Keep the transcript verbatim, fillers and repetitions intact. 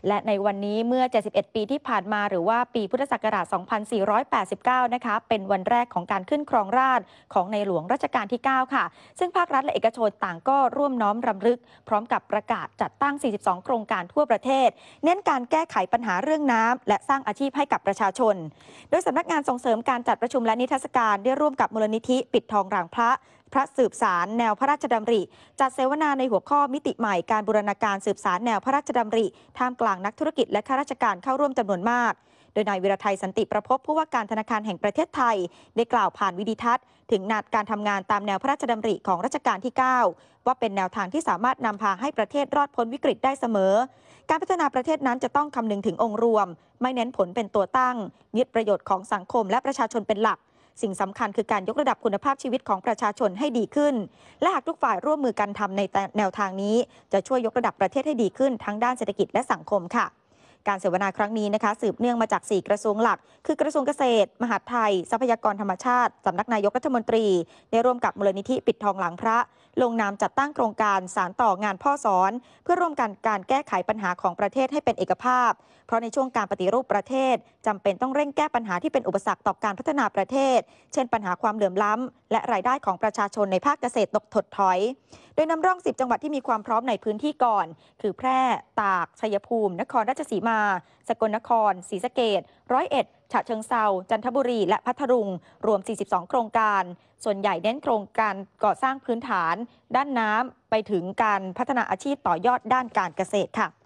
และในวันนี้เมื่อ เจ็ดสิบเอ็ด ปีที่ผ่านมาหรือว่าปีพุทธศักราช สองพันสี่ร้อยแปดสิบเก้า นะคะเป็นวันแรกของการขึ้นครองราชย์ของในหลวงรัชกาลที่ เก้า ค่ะซึ่งภาครัฐและเอกชนต่างก็ร่วมน้อมรำลึกพร้อมกับประกาศจัดตั้ง สี่สิบสอง โครงการทั่วประเทศเน้นการแก้ไขปัญหาเรื่องน้ำและสร้างอาชีพให้กับประชาชนโดยสำนักงานส่งเสริมการจัดประชุมและนิทรรศการได้ร่วมกับมูลนิธิปิดทองหลังพระพระสืบสารแนวพระราชดำริจัดเสวนาในหัวข้อมิติใหม่การบูรณาการสืบสารแนวพระราชดำริท่ามกลางนักธุรกิจและข้าราชการเข้าร่วมจำนวนมากโดยนายวิรไทยสันติประพบผู้ว่าการธนาคารแห่งประเทศไทยได้กล่าวผ่านวิดีทัศน์ถึงนาการทำงานตามแนวพระราชดำริของรัชกาลที่ เก้า ว่าเป็นแนวทางที่สามารถนำพาให้ประเทศรอดพ้นวิกฤตได้เสมอการพัฒนาประเทศนั้นจะต้องคำนึงถึงองค์รวมไม่เน้นผลเป็นตัวตั้งยึดประโยชน์ของสังคมและประชาชนเป็นหลักสิ่งสำคัญคือการยกระดับคุณภาพชีวิตของประชาชนให้ดีขึ้นและหากทุกฝ่ายร่วมมือกันทำในแนวทางนี้จะช่วยยกระดับประเทศให้ดีขึ้นทั้งด้านเศรษฐกิจและสังคมค่ะการเสวนาครั้งนี้นะคะสืบเนื่องมาจากสี่กระทรวงหลักคือกระทรวงเกษตรมหาดไทยทรัพยากรธรรมชาติสำนักนายกรัฐมนตรีได้ร่วมกับมูลนิธิปิดทองหลังพระลงนามจัดตั้งโครงการสานต่องานพ่อสอนเพื่อร่วมกันการแก้ไขปัญหาของประเทศให้เป็นเอกภาพเพราะในช่วงการปฏิรูปประเทศจำเป็นต้องเร่งแก้ปัญหาที่เป็นอุปสรรคต่อการพัฒนาประเทศเช่นปัญหาความเหลื่อมล้ำและรายได้ของประชาชนในภาคเกษตรตกถดถอยโดยนำร่องสิบจังหวัดที่มีความพร้อมในพื้นที่ก่อนคือแพร่ตากชัยภูมินครราชสีมาสกลนครศรีสะเกษร้อยเอ็ดฉะเชิงเทราจันทบุรีและพัทลุงรวมสี่สิบสองโครงการส่วนใหญ่เน้นโครงการก่อสร้างพื้นฐานด้านน้ำไปถึงการพัฒนาอาชีพต่อยอดด้านการเกษตรค่ะ